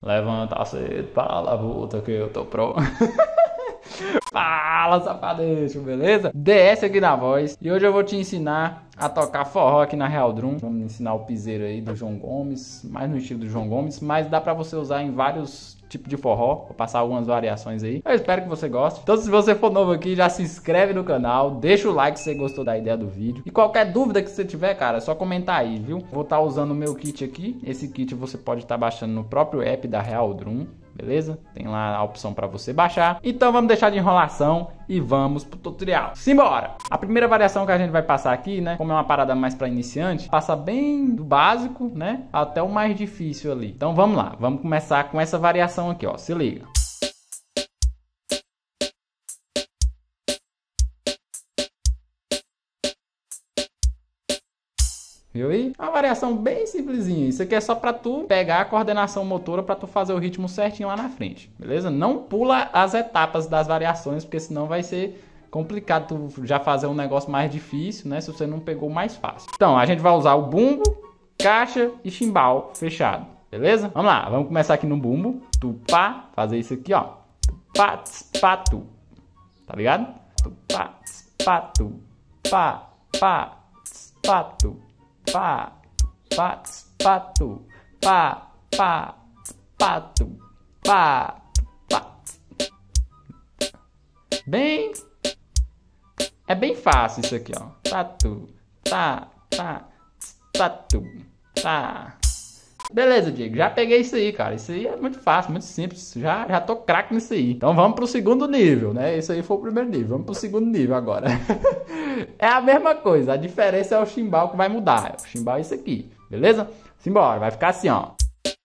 Levanta cedo, fala a puta que eu tô pronto. Fala, safadeza, beleza? DS aqui na voz. E hoje eu vou te ensinar a tocar forró aqui na Real Drum. Vamos ensinar o piseiro aí do João Gomes, mais no estilo do João Gomes, mas dá pra você usar em vários tipos de forró. Vou passar algumas variações aí. Eu espero que você goste. Então, se você for novo aqui, já se inscreve no canal, deixa o like se você gostou da ideia do vídeo. E qualquer dúvida que você tiver, cara, é só comentar aí, viu? Vou estar usando o meu kit aqui. Esse kit você pode estar baixando no próprio app da Real Drum. Beleza? Tem lá a opção para você baixar. Então vamos deixar de enrolação e vamos pro tutorial. Simbora! A primeira variação que a gente vai passar aqui, né? Como é uma parada mais para iniciante, passa bem do básico, né? Até o mais difícil ali. Então vamos lá. Vamos começar com essa variação aqui, ó. Se liga. Viu aí? Uma variação bem simplesinha. Isso aqui é só pra tu pegar a coordenação motora pra tu fazer o ritmo certinho lá na frente, beleza? Não pula as etapas das variações, porque senão vai ser complicado tu já fazer um negócio mais difícil, né? Se você não pegou o mais fácil. Então, a gente vai usar o bumbo, caixa e chimbal fechado, beleza? Vamos lá, vamos começar aqui no bumbo. Tu, pá, fazer isso aqui, ó. Tu, pá, tss, pá, tu. Tá ligado? Tu, pá, tss, pá, tu. Pá, pá, tss, pá, tu. Pá, pá, pato, pá, pá, pato, pá, pá. Bem, é bem fácil isso aqui, ó. Tatu, tá, tá, tatu, tá. Beleza, Diego, já peguei isso aí, cara. Isso aí é muito fácil, muito simples. Já tô craque nisso aí. Então vamos pro segundo nível, né? Esse aí foi o primeiro nível. Vamos pro segundo nível agora. É a mesma coisa. A diferença é o chimbal que vai mudar. O chimbal é isso aqui, beleza? Simbora, vai ficar assim, ó.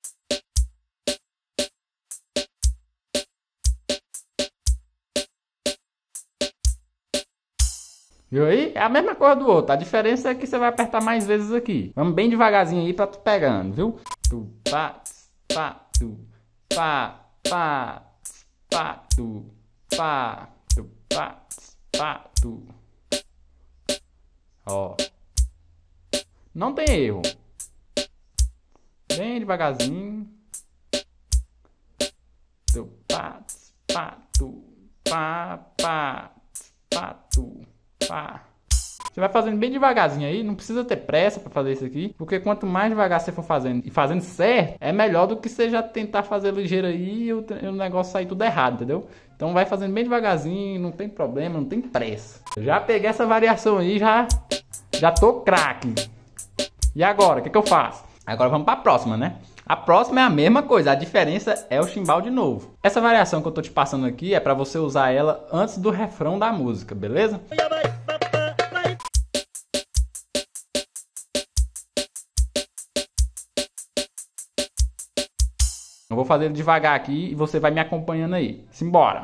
Viu aí? É a mesma coisa do outro. A diferença é que você vai apertar mais vezes aqui. Vamos bem devagarzinho aí pra tu pegando, viu? Tu, pá, pá, tu, pá, pá, pá, tu, pá, tu, pá, pá, tu. Ó. Não tem erro. Bem devagarzinho. Tu, pá, pá, tu, pá, pá, pá, tu. Você vai fazendo bem devagarzinho aí, não precisa ter pressa para fazer isso aqui, porque quanto mais devagar você for fazendo e fazendo certo, é melhor do que você já tentar fazer ligeiro aí e o negócio sair tudo errado, entendeu? Então vai fazendo bem devagarzinho, não tem problema, não tem pressa. Eu já peguei essa variação aí, já tô craque. E agora, o que eu faço? Agora vamos para a próxima, né? A próxima é a mesma coisa, a diferença é o chimbal de novo. Essa variação que eu tô te passando aqui é para você usar ela antes do refrão da música, beleza? Eu vou fazer ele devagar aqui e você vai me acompanhando aí. Simbora!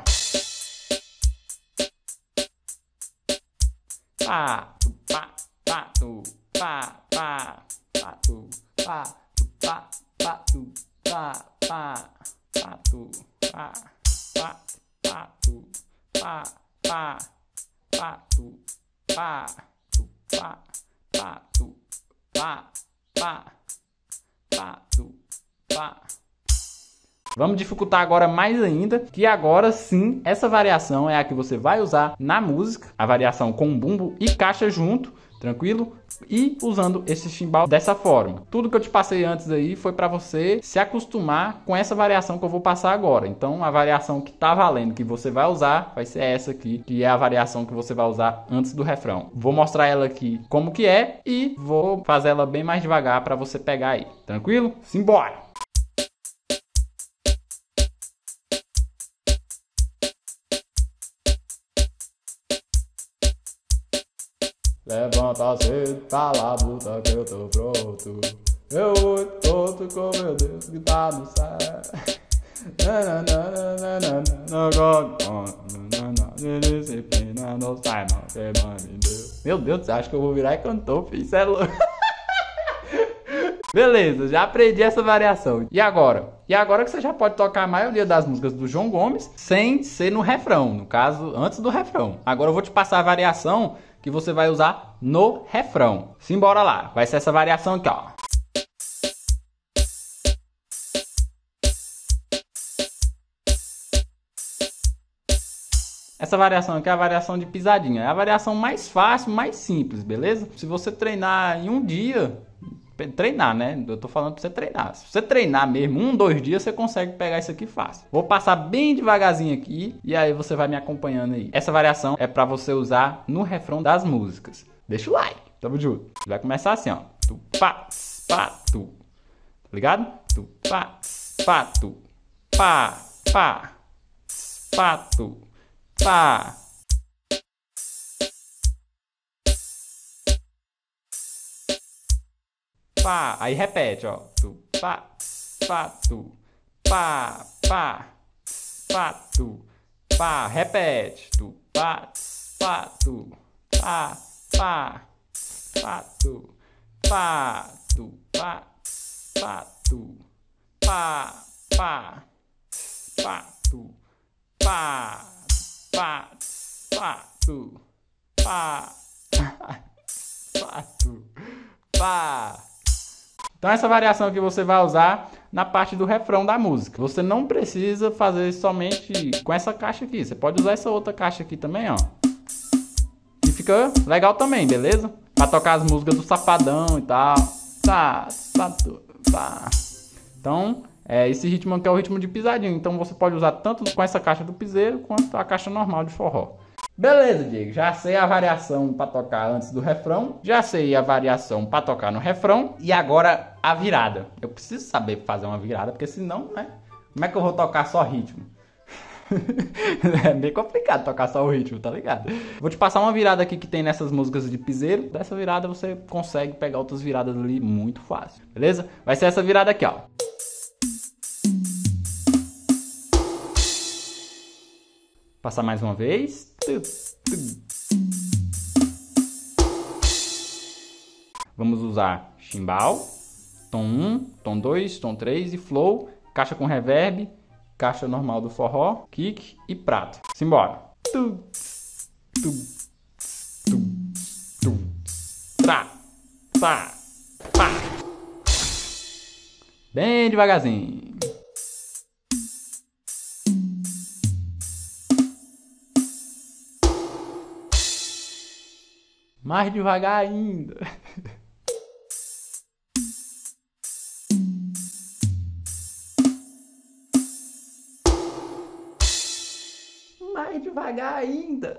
Pá, tu, pá, pá, tu, pá, pá, pá, tu, pá, tu, pá, pá, tu, pá, pá, pá, tu, pá, pá, pá, tu, pá, pá, pá, tu, pá, tu, pá, pá, tu, pá, pá, pá, tu, pá. Vamos dificultar agora mais ainda, que agora sim, essa variação é a que você vai usar na música, a variação com bumbo e caixa junto, tranquilo? E usando esse chimbal dessa forma. Tudo que eu te passei antes aí foi para você se acostumar com essa variação que eu vou passar agora. Então a variação que tá valendo, que você vai usar, vai ser essa aqui, que é a variação que você vai usar antes do refrão. Vou mostrar ela aqui como que é e vou fazer ela bem mais devagar para você pegar aí. Tranquilo? Simbora! Levanta cedo, cala a puta que eu tô pronto. Eu vou ponto com meu Deus que tá no céu. Meu Deus, você acha que eu vou virar e cantor, filho? Isso é louco. Beleza, já aprendi essa variação. E agora? E agora que você já pode tocar a maioria das músicas do João Gomes sem ser no refrão, no caso, antes do refrão. Agora eu vou te passar a variação que você vai usar no refrão. Simbora lá, vai ser essa variação aqui, ó. Essa variação aqui é a variação de pisadinha. É a variação mais fácil, mais simples, beleza? Se você treinar em um dia, treinar, né? Eu tô falando pra você treinar. Se você treinar mesmo, 1, 2 dias, você consegue pegar isso aqui fácil. Vou passar bem devagarzinho aqui e aí você vai me acompanhando aí. Essa variação é pra você usar no refrão das músicas. Deixa o like, tamo junto. Vai começar assim, ó. Tu, pá, pá, tu. Tá ligado? Tu, pá, pá, tu. Pá, pá, pá, tu. Pá. Pá. Aí repete, ó. Tu, pá, pá, tu. Pá, pá, pá, tu. Pá. Repete. Tu, pá, pá, tu. Pá, pá, pá, tu. Pá, tu, pá, pá, tu. Pá, pá, pá, tu. Pá, pá, pá, tu. Pá, pá, tu. Pá. Então essa variação que você vai usar na parte do refrão da música. Você não precisa fazer somente com essa caixa aqui. Você pode usar essa outra caixa aqui também, ó. E fica legal também, beleza? Pra tocar as músicas do Safadão e tal. Tá, tá, tá. Então, esse ritmo aqui é o ritmo de pisadinho. Então você pode usar tanto com essa caixa do piseiro quanto a caixa normal de forró. Beleza, Diego, já sei a variação para tocar antes do refrão, já sei a variação para tocar no refrão e agora a virada. Eu preciso saber fazer uma virada, porque senão, né? Como é que eu vou tocar só ritmo? É bem complicado tocar só o ritmo, tá ligado? Vou te passar uma virada aqui que tem nessas músicas de piseiro. Dessa virada você consegue pegar outras viradas ali muito fácil, beleza? Vai ser essa virada aqui, ó. Passar mais uma vez. Vamos usar chimbal, tom 1, tom 2, tom 3 e flow, caixa com reverb, caixa normal do forró, kick e prato. Simbora. Tra, pá, pá. Bem devagarzinho. Mais devagar ainda. Mais devagar ainda.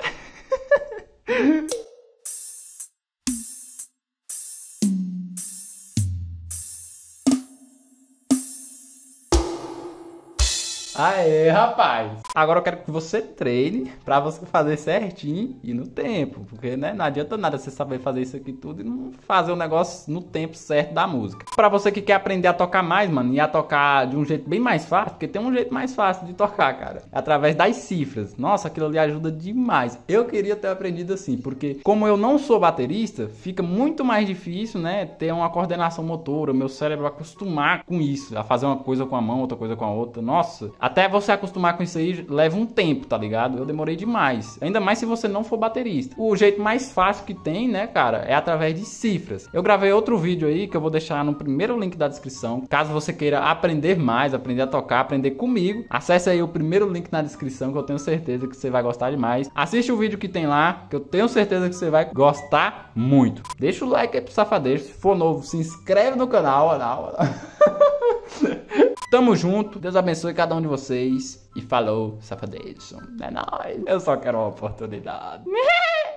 Aê, rapaz! Agora eu quero que você treine pra você fazer certinho e no tempo. Porque, né, não adianta nada você saber fazer isso aqui tudo e não fazer o negócio no tempo certo da música. Pra você que quer aprender a tocar mais, mano, e a tocar de um jeito bem mais fácil, porque tem um jeito mais fácil de tocar, cara. É através das cifras. Nossa, aquilo ali ajuda demais. Eu queria ter aprendido assim, porque como eu não sou baterista, fica muito mais difícil, né, ter uma coordenação motora, meu cérebro acostumar com isso, a fazer uma coisa com a mão, outra coisa com a outra. Nossa, até você acostumar com isso aí leva um tempo, tá ligado? Eu demorei demais. Ainda mais se você não for baterista. O jeito mais fácil que tem, né, cara, é através de cifras. Eu gravei outro vídeo aí que eu vou deixar no primeiro link da descrição. Caso você queira aprender mais, aprender a tocar, aprender comigo, acesse aí o primeiro link na descrição que eu tenho certeza que você vai gostar demais. Assiste o vídeo que tem lá, que eu tenho certeza que você vai gostar muito. Deixa o like aí pro Safadeza. Se for novo, se inscreve no canal. Tamo junto, Deus abençoe cada um de vocês. E falou, Safadeza. É nóis. Eu só quero uma oportunidade.